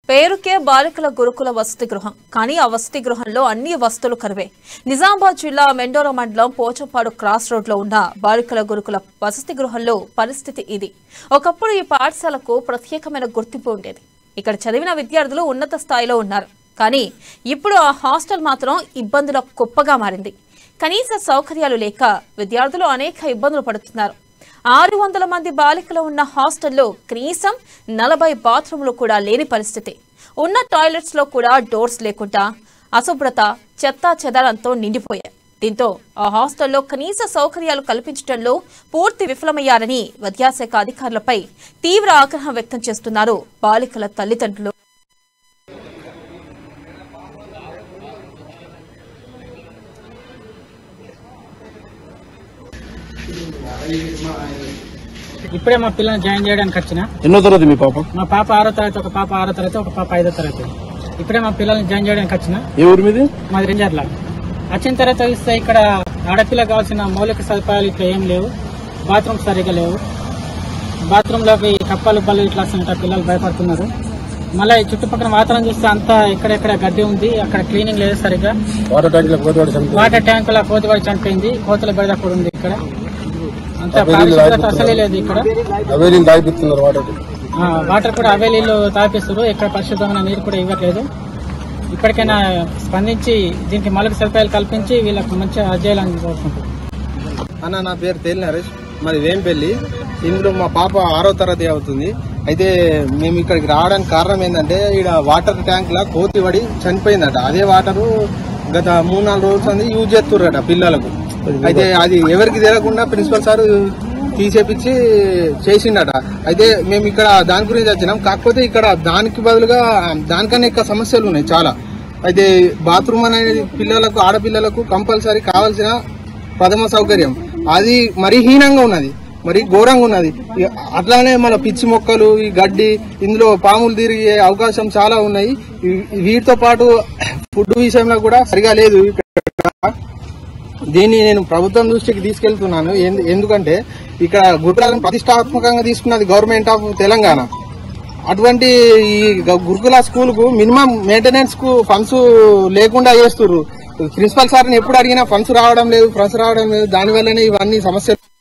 పేరుకే బాలికల గురుకుల వసతి గృహం కానీ ఆ వసతి గృహంలో అన్ని వసతులు కరువే. నిజామాబాద్ జిల్లా మెండోర మండలం పోచంపాడు క్రాస్ రోడ్ లో ఉన్న బాలికల గురుకుల వసతి గృహంలో పరిస్థితి ఇది. ఒకప్పుడు ఈ పాఠశాలకు ప్రత్యేకమైన గుర్తింపు ఉండేది. ఇక్కడ చదివిన విద్యార్థులు ఉన్నత స్థాయిలో ఉన్నారు. కానీ ఇప్పుడు ఆ హాస్టల్ మాత్రం ఇబ్బందుల కుప్పగా మారింది. కనీస సౌకర్యాలు లేక విద్యార్థులు అనేక ఇబ్బందులు పడుతున్నారు. 600 మంది బాలికలు ఉన్న హాస్టల్లో కనీసం 40 బాత్రూములు కూడా లేని పరిస్థితి. ఉన్న టాయిలెట్స్ లో కూడా డోర్స్ లేకుండా అశుభ్రత, చెత్తా చెదారంతో నిండిపోయాయి. దీంతో ఆ హాస్టల్లో కనీస సౌకర్యాలు కల్పించడంలో పూర్తి విఫలమయ్యారని విద్యాశాఖ అధికారులపై తీవ్ర ఆగ్రహం వ్యక్తం చేస్తున్నారు బాలికల తల్లిదండ్రులు. ఇప్పుడే మా పిల్లల్ని జాయిన్ చేయడానికి వచ్చిన. ఎన్నో తరగతి మీ పాప? మా పాప 6వ తరగతి, ఒక పాప 6వ తరగతి, ఒక పాప 5వ తరగతి. ఇప్పుడే మా పిల్లల్ని జాయిన్ చేయడానికి వచ్చిన. ఏ ఊరు మీది? మాది రెంజర్ల. వచ్చిన తర్వాత చూస్తే ఇక్కడ ఆడపిల్లకి కావాల్సిన మౌలిక సదుపాయాలు ఇట్లా ఏం లేవు. బాత్రూమ్ సరిగా లేవు. బాత్రూమ్ లోకి కప్పలు బళ్ళు ఇట్లా వస్తుంటారు. పిల్లలు భయపడుతున్నారు. మళ్ళీ చుట్టుపక్కల వాతావరణం చూస్తే అంతా ఎక్కడెక్కడ గడ్డి ఉంది. అక్కడ క్లీనింగ్ లేదు సరిగ్గా. వాటర్ ట్యాంకుల కోతివాడి చనిపోయింది. కోతుల బెడద కూడా ఉంది. ఇక్కడ అంతా పరిశుభ్రత అసలే లేదు. ఇక్కడ వాటర్ కూడా అవే నీళ్లు తాపిస్తారు. ఇక్కడ పరిశుభ్రమైన నీరు కూడా ఇవ్వట్లేదు. ఇప్పటికైనా స్పందించి దీనికి మౌలిక సదుపాయాలు కల్పించి వీళ్ళకి మంచిగా అధ్యయనాన్ని కోరుకుంటారు. అన్న, నా పేరు తేలి నరేష్, మాది వేంపల్లి. ఇందులో మా పాప 6వ తరగతి అవుతుంది. అయితే మేము ఇక్కడికి రావడానికి కారణం ఏంటంటే ఇక్కడ వాటర్ ట్యాంక్ లా కోతి పడి చనిపోయిందట. అదే వాటరు గత 3-4 రోజులు యూజ్ చేస్తుర్రట పిల్లలకు. అయితే అది ఎవరికి తెలియకుండా ప్రిన్సిపల్ సార్ తీసేపించి చేసిండట. అయితే మేము ఇక్కడ దాని గురించి వచ్చినాం. కాకపోతే ఇక్కడ దానికి బదులుగా దానికన్నా ఎక్కువ సమస్యలు ఉన్నాయి చాలా. అయితే బాత్రూమ్ అనేది పిల్లలకు, ఆడపిల్లలకు కంపల్సరీ కావాల్సిన ప్రథమ సౌకర్యం అది మరీ హీనంగా ఉన్నది, మరి ఘోరంగా ఉన్నది. అట్లానే మన పిచ్చి మొక్కలు, ఈ గడ్డి, ఇందులో పాములు తిరిగే అవకాశం చాలా ఉన్నాయి. వీటితో పాటు ఫుడ్ విషయంలో కూడా సరిగా లేదు. దీన్ని నేను ప్రభుత్వం దృష్టికి తీసుకెళ్తున్నాను. ఎందుకంటే ఇక్కడ గురుకులాలను ప్రతిష్టాత్మకంగా తీసుకున్నది గవర్నమెంట్ ఆఫ్ తెలంగాణ. అటువంటి ఈ గురుకుల స్కూల్ కు మినిమం మెయింటెనెన్స్ కు ఫండ్స్ లేకుండా చేస్తున్నారు. ప్రిన్సిపల్ సార్ని ఎప్పుడు అడిగినా ఫండ్స్ రావడం లేదు. దానివల్లనే ఇవన్నీ సమస్యలు.